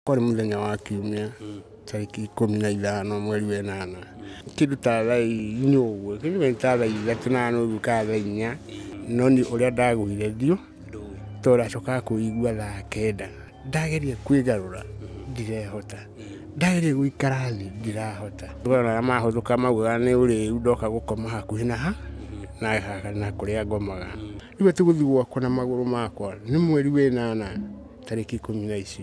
kwarĩ mũthenya wa kiumia tarĩki 15 mweri wa 8 kĩndũ ta thaa 4 ũguo, kĩndũ ta thaa 3 na nuthu ka thaa 4 no nĩ ũrĩa ndagũire ndiũ tondũ ndacokaga kũigua thaa 9 ndageria kwĩgarũra ndirehota, ndageria gũikara thĩ ndirahota. Ndona mahũthũka maugaga nĩ ũrĩu ndoka gũkoma hakuhĩ na kũrĩa ngomaga. Rĩu tũgũthiĩ gwakwa na magũrũ makwa nĩ mweri wa 8 tarĩki 10 na ici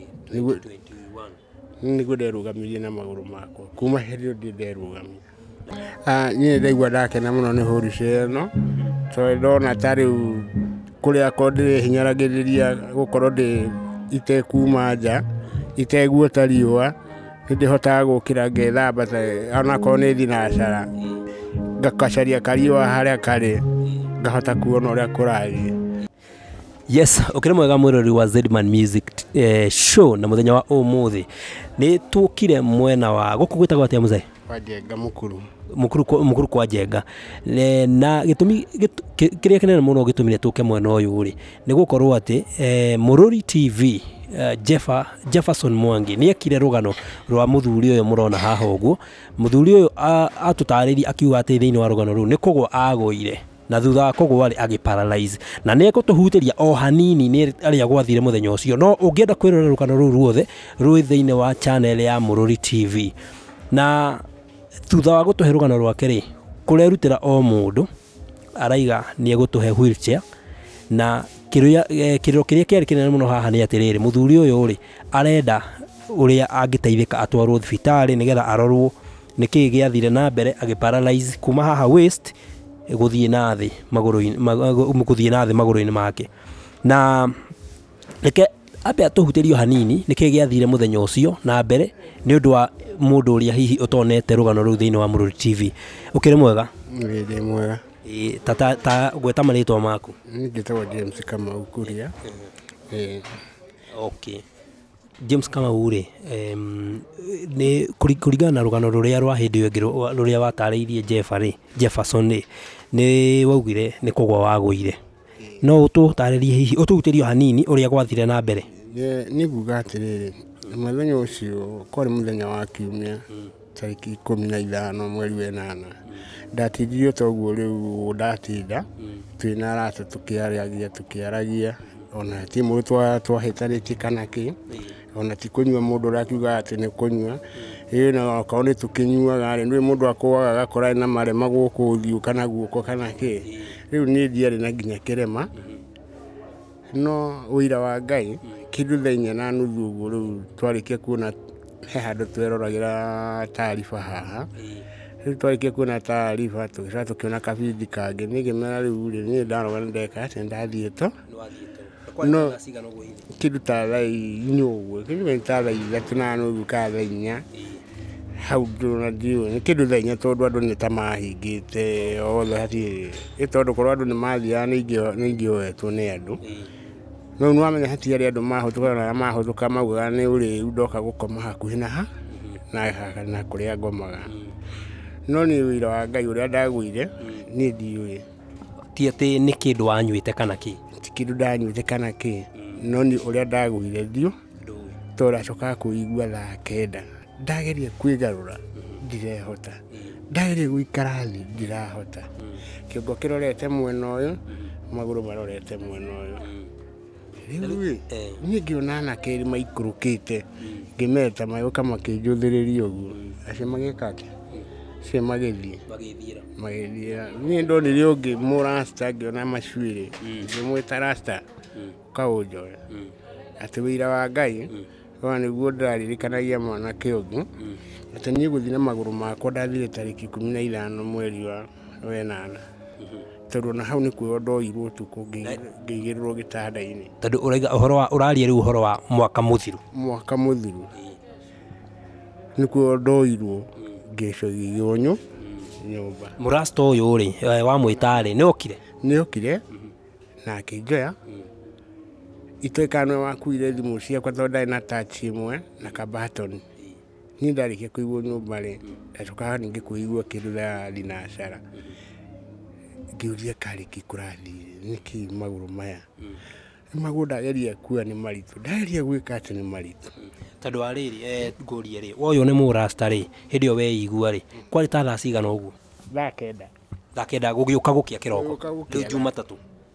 nĩguo nderũgamirie na magũrũ makwa, kuma hĩndĩ ĩyo nderũgamia. Niĩ ndaigua ndakena mũno nĩ hũrica ĩno tondũ ndona ta rĩu kũrĩa korwo ndĩrĩhinyaragĩrĩria gũkorwo itekuma nja iteguota riũa nĩndĩhotaga gũkĩra ngethamba onakorwo nĩ thinacara ngakacaria kariũa harĩa karĩ ngahota kuona ũrĩa kũrathiĩ. Yes, ukire mwega mwirori wa Zedman Music Show na muthenya wa umuthi ni tukire mwena wa guku gwitagwo atia muzee kwa Njenga mukuru kwa Njenga na gitumi kiria kinene muno gitumire tuke mwena uyu ri ni gukorwo ati Mururi TV Jefferson Mwangi ni ekire rugano rwa muthuri uyu murona haha uguo. Muthuri uyu atutariria akiuga ati thiini wa rugano ru ni kugwa agũire na thutha wa kugwa agiparalyze na ne gutuhutiria o hanini ni aria gwathire muthenya ucio. No ungienda kwirora rugano ru ruothe rwi thiini wa channel ya Mururi TV na thutha wa gutuhe rugano rwake ri kurerutira o mundu araiga ni egutuhe wheelchair na kiriro kiria kiari kinene muno haha ni atiriri muthuri uyu ri arenda uria angiteithika atwarwo thibitari nigetha arorwo niki giathire na mbere agiparalyze kuma haha waist guthie na thi maguru-ini make na reke abe atuhutirio hanini niki giathire muthenya ucio na mbere ni undu wa mundu uria hihi utonete rugano ru thiini wa Mururi TV. Ukire mwega? Ndi mwega. Ta gweta marĩtwa maku? Ngĩtagwo James Kamau Kuria. Okay. James Kamau ri ni kuringana na rugano ruria rwa hindi yo ngiro ruria watarĩirie Jefferson ni waugire ni kugwa wagũire. No ututarĩrie hihi utuhutirio hanini uria gwathire na mbere? Ni nguga atiriri muthenya ucio kwarĩ muthenya wa kiumia tarĩki 15 mweri wa 8 ndatindirio toguo rĩu ndatinda twina arata tukiaragia ona ti mũndũ twahĩtanĩtie kana kĩ ona ti kũnyua mũndũ ũrakiuga atĩ nĩ kũnyua na okorwo nĩ tũkĩnyuaga rĩ mũndũ akũaga agakora na marema gũkũ ũthiũ kana guoko kana kĩ. Rĩu niĩ ndiarĩ na nginya kĩrema no ũira wa Ngai kĩndũ thaa 4 na nuthu ũguo rĩu twarĩkia kuona he handũ tweroragĩra taariba haha. Rĩu twarĩkia kuona taariba tũgĩcoka tũkĩona kabindi kangĩ nĩngĩmera rĩu niĩ ndaroga ndeka atĩ ndathiĩ to no kĩndũ ta thaa 4 ũguo, kĩndũ ta thaa 3 na nuthu ka thaa 4 hau ndona ndiũ nĩ kĩndũ thaa 4 tondũ andũ nĩ ta mahingĩte othe hatirĩ tondũ korwo andũ nĩ mathiaga nĩ ingĩoetwo nĩ andũ. No nĩwamenya hatiarĩ andũ mahũthũka na mahũthũka maugaga nĩ ũrĩu ndoka gũkoma hakuhĩ na kũrĩa ngomaga. No nĩ wĩra wa Ngai ũrĩa ndagũire niĩ ndiũĩ. Ti atĩ nĩ kĩndũ wanyuĩte kana kĩ? Ti kĩndũ ndanyuĩte kana kĩ no nĩ ũrĩa ndagũire ndiũ tondũ ndacokaga kũigua thaa 9 ndageria kwĩgarũra ndirehota, ndageria gũikara thĩ ndirahota. Kĩongo kĩrorete mwena ũyũ magũrũ marorete mwena ũyũ. Rĩu niĩ ngĩona anake erĩ maikũrũkĩte ngĩmeta magĩũka makĩnjũthĩrĩria ũguo acio magĩka atĩa acio magĩthiĩ niĩ ndonire ũngĩ mũrasta ngĩona macuĩrĩ ngĩmwĩta rasta kaũnjoya atĩ wĩira wa Ngai ona nĩguo ndaririkanagia mwanake ũngĩ atĩ niĩ gũthiĩ na magũrũ makwa ndathire tarĩki 15 mweri wa 8 tondũ na hau nĩ kuo ndoirwo ũtukũ ngĩigĩrĩrwo gĩtanda-inĩ. Tondũ ũraiga ũhoro wa ũraria rĩu ũhoro wa mwaka mũthiru nĩ kuo ndoirwo ngĩcogio nyũmba. Mũrasta ũyũ rĩ wa mwĩtarĩ nĩ okire na akĩnjoya itoĩka nĩ wakuire thimũ ciakwa tondũ ndarĩ na touch ĩmwe na kabatoni. Niĩ ndarĩkia kũigwo nyũmba rĩ ndacokaga ningĩ kũigua kĩndũ thaa thinacara ngĩũria karĩki kũrathiĩ nĩkĩ magũrũ maya magå ndageria kuoya nä maritå ndageria gwä ka atä nä maritå tondå wa rä rä ngårie rä woyå nä må rasta rä hä ndä ä yo weigua rä kwarä ta thaa cigana å guo thaa kenda gå gä å ka gå kä a kä roko rä u Jumatatå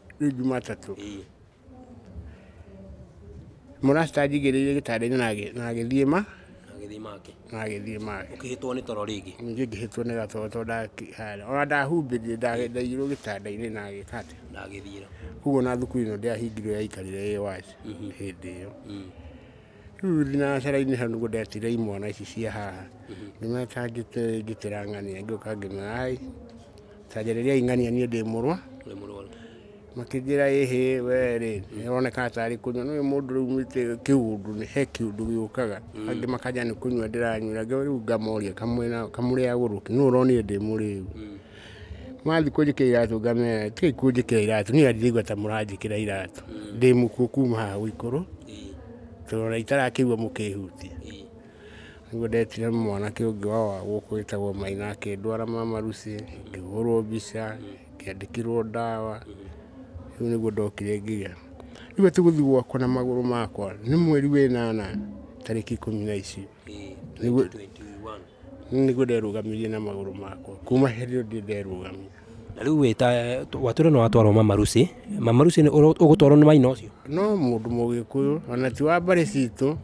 må rasta njigä rä ire gä tandä-inä na agä thiä make å kä hä two nä toro rä ngä ningä ngä hä two nä gatoro ona ndahumbä rire ndairwo gä tanda-inä na agä kate ndagä thiä koguo na thukuru ä no ndäahingirwo yaikarire ä waci hä ndä ä yo rä u thinacara-inä hau nä guo ndetire imwana ici cia haha nä metangä te ra ng'ania ngä å ka ngä mera tanja rä rä aing'ania niä ndä må rwa makä njä ra ä hä we rä nä ronekana tarä kå nyua nä må ndå rä u mä tä kä å ndå he kä å ndå gä å kaga angä makanja nä kå nyua ndä ranyua rä u ngamoria kamå rä agå rå kä nä å ronire ndä må rä u mathi kå njä kä ra iratå ngamera tigai kå njä kä ra iratå niä ndirigua ta må ranjä kä ra iratå ndä må kuo kuma haha gå ikå rå tondå ona itarakä igua må kä hutia nä guo ndetire mwanake å ngä wa gå kå gä tagwo Maina akä ndwara mamarucä ngä hå rwo mbica ngä andä kä rwo ndawa rä u nä guo ndokire ngä gä a rä u atä gå thi gwakwa na magå rå makwa nä mweri wä nana tarä ki 10 na ici nä guo nderå gamirie na magå rå makwa kuma hä ndä ä yo ndä nderå gamia na rä u wä ta watå re no watwarwo mamarucä å gå twarwo nä Maina å cio no må ndå må gä kå yå ona ti wa mbarä citå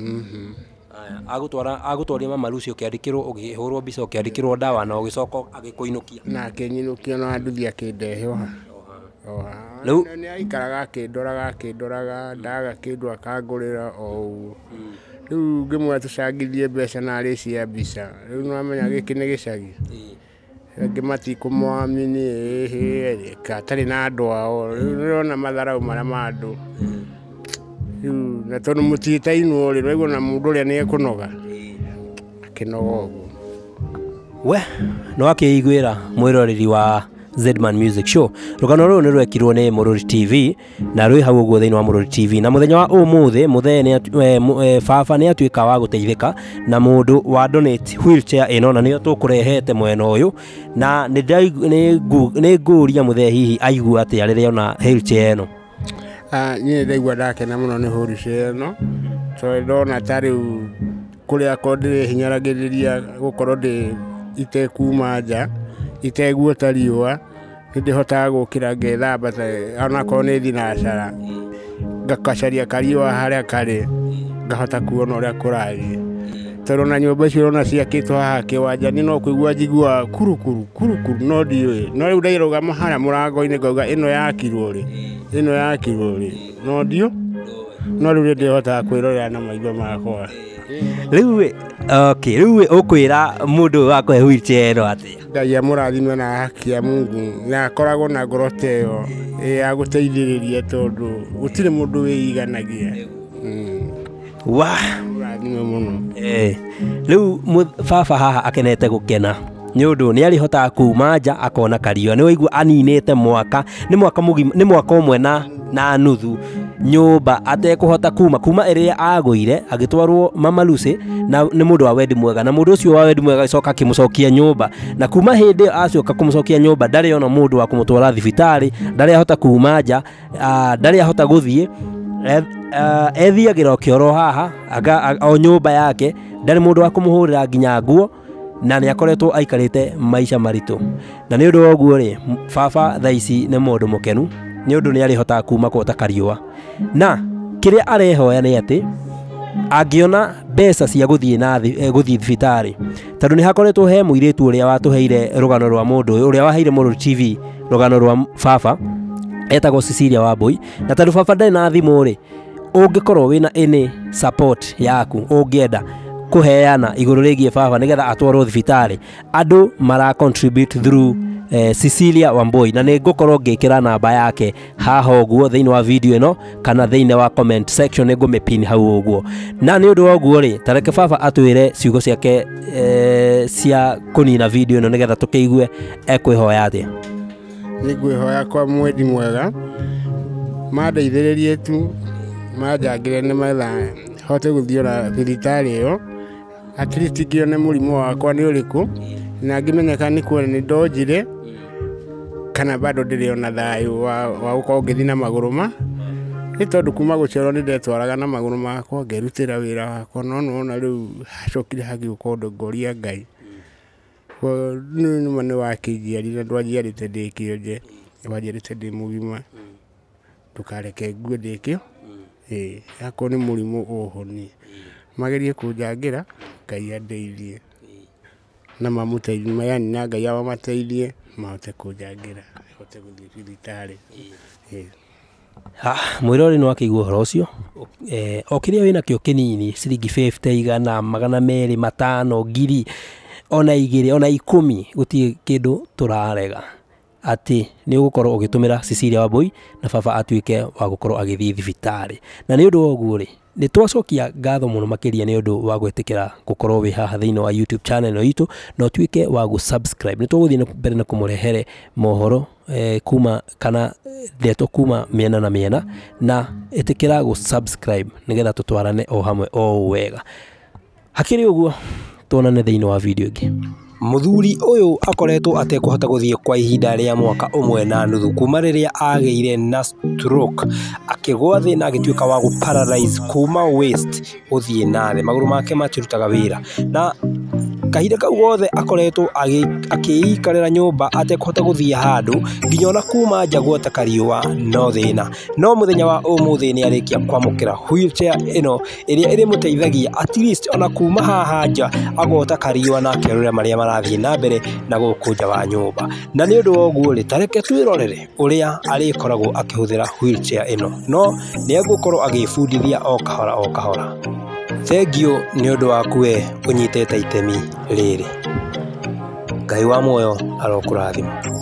agå twaria mamarucä å kä andä kä rwo å gä hå rwo mbica å kä andä kä rwo ndawa na å gä coka agä kå inå kia na akä nyinå kia na nduthi akä ndehe Rĩu nä aikaraga akä ndoraga ndaga kä ndå akangå rä ra o å guo rä u ngä mwä tå cangithie mbeca narä cia mbica rä u nĩwamenya gä kä nä gä cagi angä matikå mwamini atarä na andå ao rä u nä rona matharau marä a ma andå rä u na tondå må titainwo rä raigua na må ndå å rä a nä ekå noga akä noga å guo we no akä iguä ra mwä roreri wa Zedman Music Show rugano rũrũ nĩ rwekirwo nĩ Mũrũri TV na rwĩ hau ũguo thĩinĩ wa Mũrũri TV na mũthenya wa ũmũthĩ baba nĩ atuĩka wa gũteithĩka na mũndũ wa donate wheelchair ĩno na nĩyo tũkũrehete mwena ũyũ na nĩ ngũria mũthee hihi aigua atĩa rĩrĩa ona wheelchair ĩno niĩ ndaigua ndakena mũno nĩ wheelchair ĩno tondũ ndona ta rĩu kũrĩa korwo ndĩrĩ hinyaragĩrĩria gũkorwo itekuma nja iteguota riũa nĩ ndĩhotaga gũkĩra ngethamba onakorwo nĩ thinacara ngakacaria kariũa harĩa karĩ ngahota kuona ũrĩa kũrathiĩ tondũ na nyũmba icio ũrona ciakĩtwo haha kĩwanja niĩ no kũigua njiguaga kurukuru no ndiũĩ no rĩu ndairũgama harĩa mũrango-inĩ ngauga ĩno yakirwo rĩ no ndiũ no rĩu nĩ ndĩhotaga kwĩrorera na maitho makwa rĩu ũkwĩra mũndũ wakũhe wheelchair ĩno atĩa Ngai amũrathime na haki ya Mungu na akoragwo na ngoro ta ĩyo ya gũteithĩrĩria tondũ gũtirĩ mũndũ wĩiganagia mũrathime mũno rĩu baba haha akenete gũkena nĩ ũndũ nĩ arĩhotaga kuma nja akona kariũa nĩ waigua aninĩte nĩ mwaka ũmwe na nuthu nyũmba atekũhota kuma ĩrĩa agũire agĩtwarwo Mama Lucy na nĩ mũndũ wa wendi mwega na mũndũ ũcio wa wendi mwega agĩcoka akĩmũcokia nyũmba na kuma hĩndĩ ĩyo acoka kũmũcokia nyũmba ndarĩ ona mũndũ wa kũmũtwara thibitarĩ ndarĩ ahota kuma nja ndarĩ ahota gũthiĩ ethiagĩra o kĩoro haha o nyũmba yake ndarĩ mũndũ wa kũmũhũrĩra nginya nguo na nĩ akoretwo aikarĩte maica maritũ na nĩ ũndũ wa ũguo rĩ baba thaa ici nĩ mũndũ mũkenu nĩ ũndũ nĩ arĩhotaga kuma kwota kariũa na kĩrĩa arehoya nĩ atĩ angĩona mbeca cia gũthiĩ thibitarĩ tondũ nĩ hakoretwo he mũirĩtu ũrĩa watũheire rũgano rwa mũndũ ũrĩa waheire Mũrũri TV rũgano rwa baba etagwo Cecilia Wambui na tondũ baba ndarĩ na thimũ rĩ ũngĩkorwo wĩna any support yaku ũngĩenda kũheana igũrũ rĩgiĩ baba nĩgetha atwarwo thibitarĩ andũ mara contribute through Cecilia Wambui na nĩ ngũkorwo ngĩkĩra namba yake haha ũguo thĩinĩ wa video ĩno kana thĩinĩ wa comment section nĩ ngũmĩpin hau ũguo na nĩ ũndũ wa ũguo rĩ tareke baba atwĩre ciugo ciake cia kũnina video ĩno nĩgetha tũkĩigue ekwĩhoya atĩa nĩ ngwĩhoya kwa mwendi mwega mandeithĩrĩrie tu manjangĩre nĩgetha hote gũthiĩ ona thibitarĩ ĩyo at least ngĩone mũrimũ wakwa nĩ ũrĩkũ na ngĩmenyeka nĩ kuo nĩ ndonjire kana bado ndĩrĩ ona thayũ wa gũkorwo ngĩthiĩ na magũrũ nĩ tondũ kuma gũciarwo nĩ ndetwaraga na magũrũ makwa ngerutĩra wĩra wakwa no nona rĩu hacokire hagĩũka ũndũ ngoria Ngai nĩ wakĩnjiarire ndwanjiarĩte ndĩ kĩonje wanjiarĩte ndĩ mũgima ndũkareke ngue ndĩ kĩo akorwo nĩ mũrimũ ũhonie magerie kũnjangĩra Ngai andeithie na mamũteithie yani na Ngai amateithie mahote kũnjangĩra hote gũthiĩ thibitarĩ mwĩrori nĩ wakĩigua ũhoro ũcio o kĩrĩa wĩna kĩo kĩnini ciringi 50 100 200 500 ngiri ona 2 ona 10 gũtirĩ kĩndũ tũrarega atĩ nĩ ũgũkorwo ũgĩtũmĩra Cecilia Wambui na baba atuĩke wa gũkorwo agĩthiĩ thibitarĩ na nĩ ũndũ wa ũguo rĩ nĩ twacokia ngatho mũno makĩria nĩ ũndũ wa gwĩtĩkĩra gũkorwo wĩ haha thĩinĩ wa YouTube channel ĩno itũ na ũtuĩke wa gũ-subscribe nĩ tũgũthiĩ mbere na kũmũrehere mohoro kuma kana ndeto kuma mĩena na mĩena na ĩtĩkĩra gũ-subscribe nĩgetha tũtwarane o hamwe o wega hakĩrĩ ũguo tuonane thĩinĩ wa video ĩngĩ Mũthuri ũyũ akoretwo atekũhota gũthiĩ kwa ihinda rĩa mwaka ũmwe na nuthu kuma rĩrĩa agĩire na stroke akĩgwa thĩ na agĩtuĩka wa gũ-paralyze kuma waist gũthiĩ na thĩ magũrũ make matirutaga wĩra na kahinda kau gothe akoretwo akĩikarĩra nyũmba atekũhota gũthiĩ handũ nginya ona kuma nja guota kariũa no thĩna no mũthenya wa ũmũthĩ nĩ arĩkia kwamũkĩra wheelchair ĩno ĩrĩa ĩrĩmũteithagia at least ona kuma haha nja agota kariũa na akerorera marĩa marathiĩ na mbere na gũkũ nja wa nyũmba na nĩ ũndũ wa ũguo rĩ tareke twĩrorere ũrĩa arĩkoragwo akĩhũthĩra wheelchair ĩno no nĩ egũkorwo agĩbundithia o kahora Thengio nĩ ũndũ waku we ũnyitĩte itemi rĩrĩ Ngai wa muoyo arokũrathima